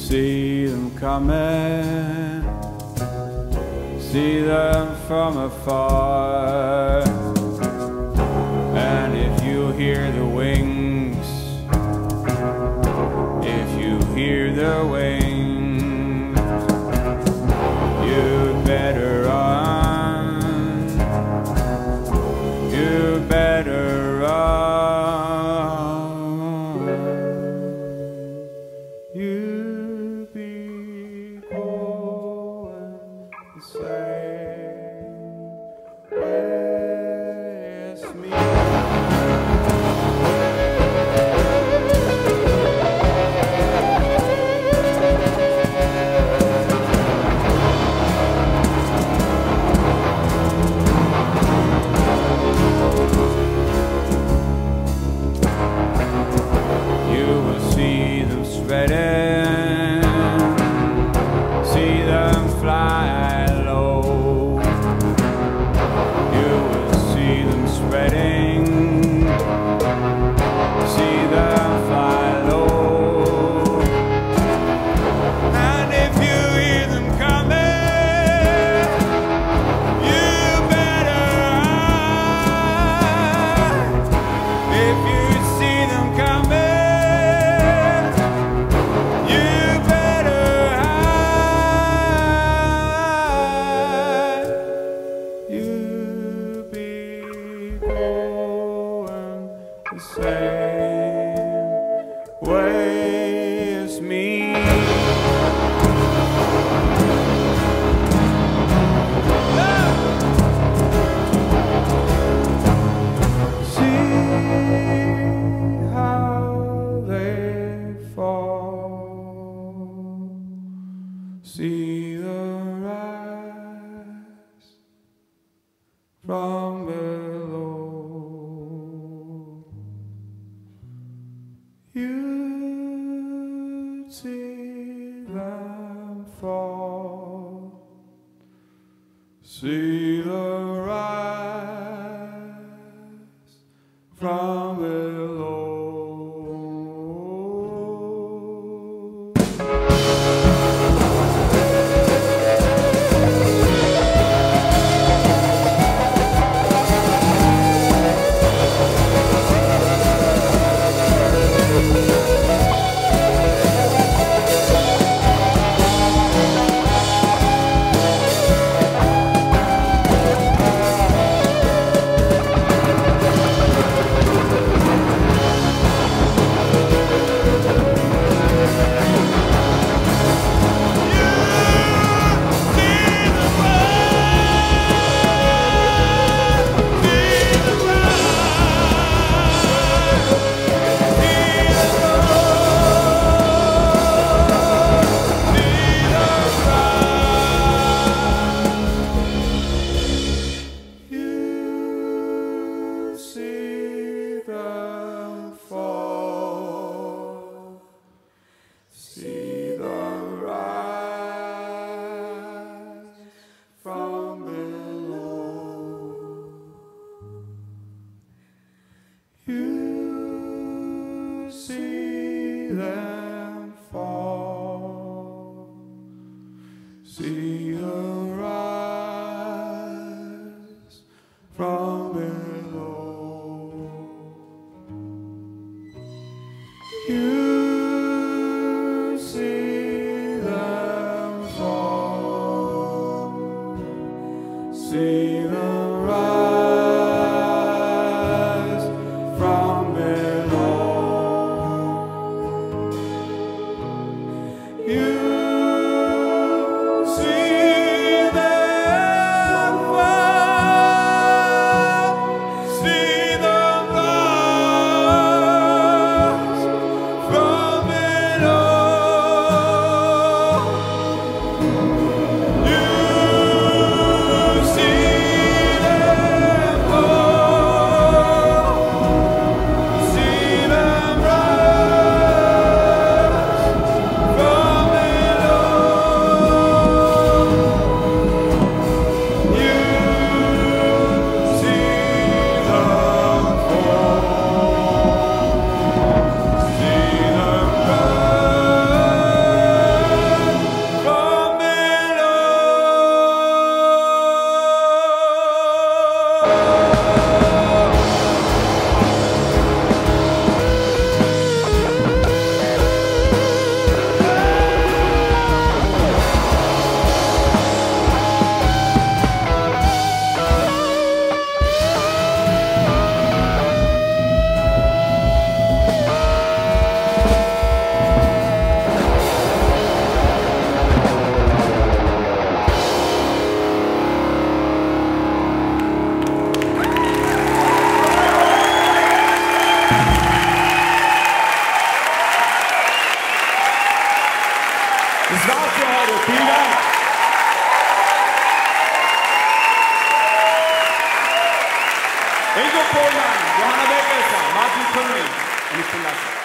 see them coming, see them from afar. And if you hear the wings, if you hear the wings, you'd better run, you better run. You be going the same way as me. Spreading, see them fly low. You will see them spreading, see them fly low. And if you hear them coming, you better hide. If you see them coming, the same way as me. See how they fall, see the rise from below. You see them fall, see the rise from below. See them fall, see them rise from below. You see them fall, see them rise from below. You see them fall, see them rise from below. Ingo Pohlmann, Johanna Beckesser, Martin Connery und ich bin Lasse.